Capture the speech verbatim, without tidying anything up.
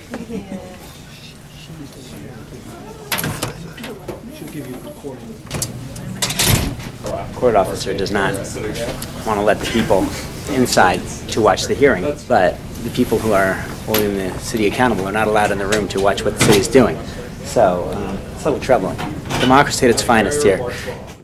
Court officer does not want to let the people inside to watch the hearing, but the people who are holding the city accountable are not allowed in the room to watch what the city is doing. So um, it's a little troubling. Democracy at its finest here.